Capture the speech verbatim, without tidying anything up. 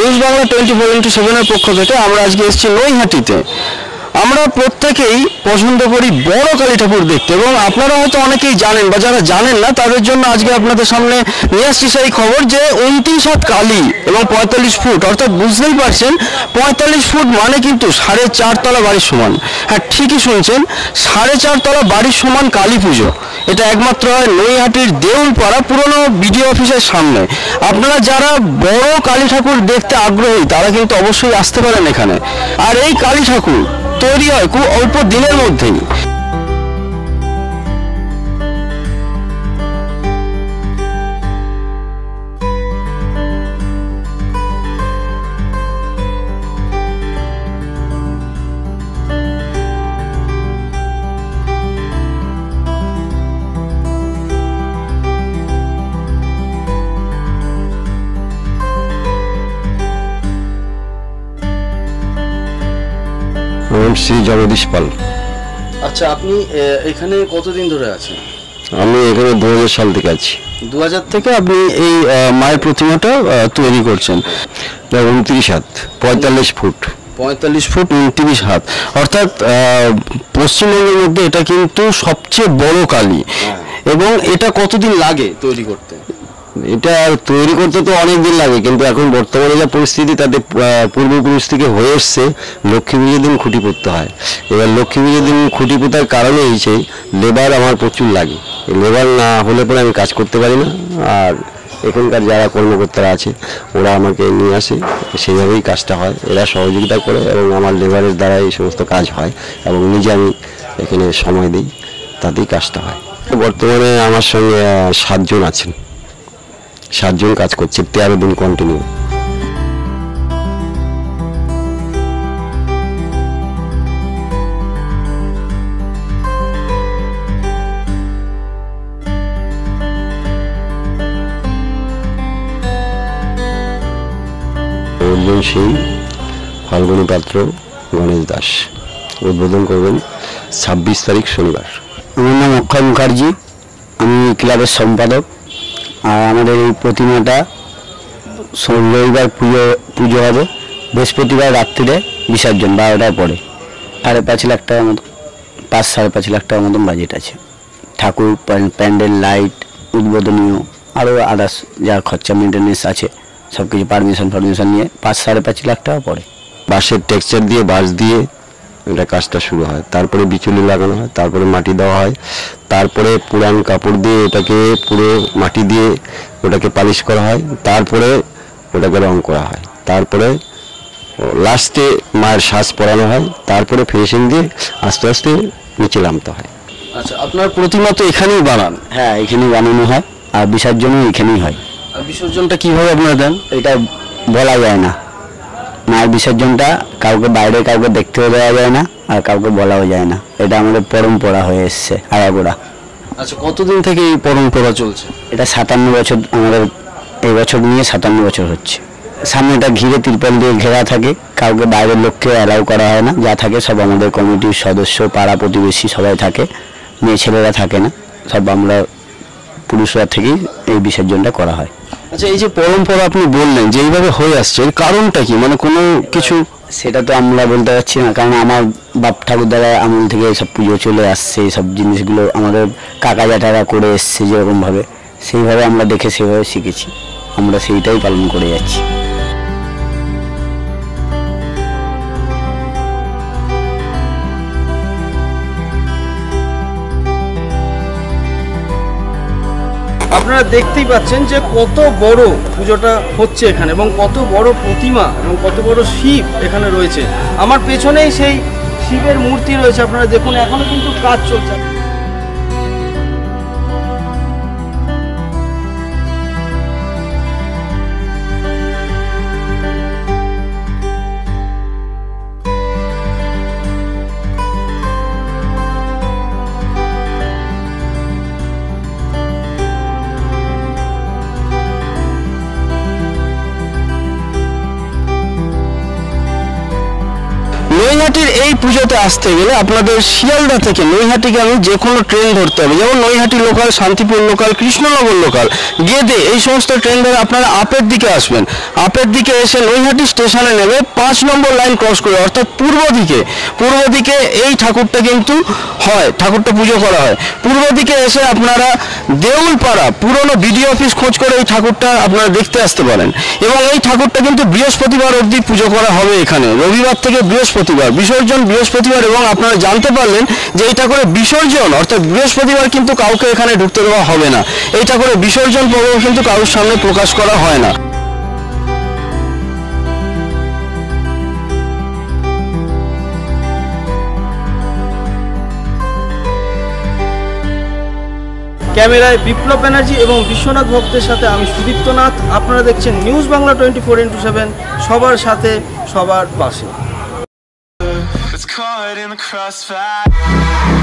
News Bangla twenty four into সেভেনের পক্ষ থেকে আমরা আজকে এসেছি নৈহাটিতে। আমরা প্রত্যেকেই পছন্দ করি বড় কালী ঠাকুর দেখতে, এবং আপনারা হয়তো অনেকেই জানেন, বা যারা জানেন না তাদের জন্য আজকে আপনাদের সামনে নিয়ে আসছি সেই খবর যে উনত্রিশ হাত কালী এবং পঁয়তাল্লিশ ফুট, অর্থাৎ বুঝতেই পারছেন পঁয়তাল্লিশ ফুট মানে কিন্তু সাড়ে চারতলা বাড়ির সমান। হ্যাঁ, ঠিকই শুনছেন, সাড়ে চারতলা বাড়ির সমান কালী পুজো। এটা একমাত্র হয় নৈহাটির দেউলপাড়া পুরনো বিডিও অফিসের সামনে। আপনারা যারা বড় কালী ঠাকুর দেখতে আগ্রহী তারা কিন্তু অবশ্যই আসতে পারেন এখানে। আর এই কালী ঠাকুর তৈরি হয় খুব অল্প দিনের মধ্যেই। শ্রী জগদীশ পাল। আচ্ছা, আপনি এখানে কতদিন ধরে আছেন? আমি এখানে দু হাজার সাল থেকে আছি। দু হাজার থেকে আপনি এই মায়ের প্রতিমাটা তৈরি করছেন। উনত্রিশ হাত পঁয়তাল্লিশ ফুট পঁয়তাল্লিশ ফুট উনত্রিশ হাত, অর্থাৎ পশ্চিমবঙ্গের মধ্যে এটা কিন্তু সবচেয়ে বড় কালী। এবং এটা কতদিন লাগে তৈরি করতে? এটা তৈরি করতে তো অনেক দিন লাগে, কিন্তু এখন বর্তমানে যা পরিস্থিতি তাতে পূর্বপুরুষ থেকে হয়ে এসছে লক্ষ্মী পুজোর দিন খুঁটি পুঁততে হয়। এবার লক্ষ্মী পুজোর দিন খুঁটি পোঁতার কারণে হয়েছে লেবার আমার প্রচুর লাগে। লেবার না হলে পরে আমি কাজ করতে পারি না। আর এখানকার যারা কর্মকর্তারা আছে ওরা আমাকে নিয়ে আসে, সেইভাবেই কাজটা হয়। এরা সহযোগিতা করে এবং আমার লেবারের দ্বারা এই সমস্ত কাজ হয়, এবং নিজে আমি এখানে সময় দিই, তাতেই কাজটা হয়। বর্তমানে আমার সঙ্গে সাতজন আছেন, সাতজন কাজ করছে তেরো দিন কন্টিনিউ। অর্জুন সিং, ফাল্গুনী পাত্র, গণেশ দাস। উদ্বোধন করবেন ছাব্বিশ তারিখ শনিবার। আমার নাম অক্ষয় মুখার্জি, আমি ক্লাবের সম্পাদক। আর আমাদের এই প্রতিমাটা রবিবার পুজো পুজো হবে, বৃহস্পতিবার রাত্রিরে বিসর্জন বারোটার পরে। সাড়ে পাঁচ লাখ টাকার মতো, পাঁচ সাড়ে পাঁচ লাখ টাকার মতন বাজেট আছে। ঠাকুর, প্যান্ডেল, লাইট, উদ্বোধনীয় আরও আদার্স যা খরচা মেনটেন্যান্স আছে সব কিছু পারমিশন ফারমিশন নিয়ে পাঁচ সাড়ে পাঁচ লাখ টাকা পড়ে। বাঁশের টেক্সচার দিয়ে বাঁশ দিয়ে এটা কাজটা শুরু হয়, তারপরে বিচুলি লাগানো হয়, তারপরে মাটি দেওয়া হয়, তারপরে পুরান কাপড় দিয়ে এটাকে পুরো মাটি দিয়ে ওটাকে পালিশ করা হয়, তারপরে ওটাকে রং করা হয়, তারপরে লাস্টে মায়ের শ্বাস পরানো হয়, তারপরে ফিনিশিং দিয়ে আস্তে আস্তে নিচে নামতে হয়। আচ্ছা, আপনার প্রতিমা তো এখানেই বানান? হ্যাঁ, এখানেই বানানো হয়, আর বিসর্জনও এখানেই হয়। আর বিসর্জনটা কীভাবে আপনারা দেন? এটা বলা যায় না। মায়ের বিসর্জনটা কাউকে বাইরে কাউকে দেখতেও দেওয়া যায় না, আর কাউকে বলাও যায় না। এটা আমাদের পরম্পরা হয়ে এসছে আয়াগোড়া। আচ্ছা, কতদিন থেকে এই পরম্পরা চলছে? এটা সাতান্ন বছর, আমাদের এই বছর নিয়ে সাতান্ন বছর হচ্ছে। সামনেটা ঘিরে তিরপল দিয়ে ঘেরা থাকে, কাউকে বাইরের লোককে অ্যালাউ করা হয় না। যা থাকে সব আমাদের কমিটির সদস্য, পাড়া প্রতিবেশী সবাই থাকে, মেয়ে ছেলেরা থাকে না, সব আমরা পুরুষরা থেকেই এই বিসর্জনটা করা হয়। আচ্ছা, এই যে পরম্পরা আপনি বললেন যে এইভাবে হয়ে আসছে, এর কারণটা কি? মানে কোনো কিছু? সেটা তো আমরা বলতে পারছি না, কারণ আমার বাপ ঠাকুরদারা আমল থেকে এইসব পুজো চলে আসছে। এইসব জিনিসগুলো আমাদের কাকা জ্যাঠারা করে এসছে যেরকমভাবে, সেইভাবে আমরা দেখে সেভাবে শিখেছি, আমরা সেইটাই পালন করে যাচ্ছি। আপনারা দেখতেই পাচ্ছেন যে কত বড় পুজোটা হচ্ছে এখানে, এবং কত বড় প্রতিমা এবং কত বড় শিব এখানে রয়েছে। আমার পেছনেই সেই শিবের মূর্তি রয়েছে, আপনারা দেখুন এখনো কিন্তু কাজ চলছে। নৈহাটির এই পুজোতে আসতে গেলে আপনাদের শিয়ালদা থেকে নৈহাটিগামী যে কোনো ট্রেন ধরতে হবে, যেমন Naihati local, Shantipur local, Krishnanagar local, Gede, এই সমস্ত ট্রেন ধরে আপনারা আপের দিকে আসবেন। আপের দিকে এসে নৈহাটি স্টেশনে নেমে পাঁচ নম্বর লাইন ক্রস করে অর্থাৎ পূর্ব দিকে পূর্ব দিকে এই ঠাকুরটা কিন্তু হয়, ঠাকুরটা পুজো করা হয়। পূর্ব দিকে এসে আপনারা দেউলপাড়া পুরনো বিডিও অফিস খোঁজ করে এই ঠাকুরটা আপনারা দেখতে আসতে পারেন। এবং এই ঠাকুরটা কিন্তু বৃহস্পতিবার অবধি পুজো করা হবে এখানে, রবিবার থেকে বৃহস্পতিবার, বিসর্জন বৃহস্পতিবার। এবং আপনারা জানতে পারলেন যে এই ঠাকুরের বিসর্জন অর্থাৎ বৃহস্পতিবার কিন্তু কাউকে এখানে ঢুকতে দেওয়া হবে না, এই ঠাকুরের বিসর্জন পর্ব কিন্তু কারোর সামনে প্রকাশ করা হয় না। ক্যামেরায় বিপ্লব ব্যানার্জি এবং বিশ্বনাথ ভক্তের সাথে আমি সুদীপ্ত নাথ। আপনারা দেখছেন news Bangla twenty four into seven, সবার সাথে সবার পাশে।